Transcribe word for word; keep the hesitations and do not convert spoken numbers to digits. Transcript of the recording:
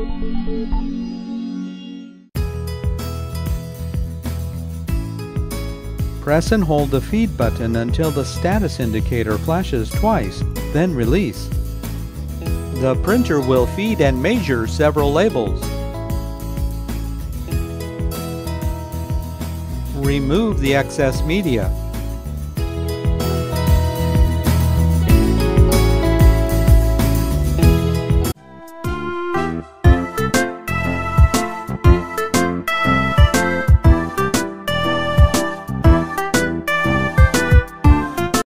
Press and hold the feed button until the status indicator flashes twice, then release. The printer will feed and measure several labels. Remove the excess media.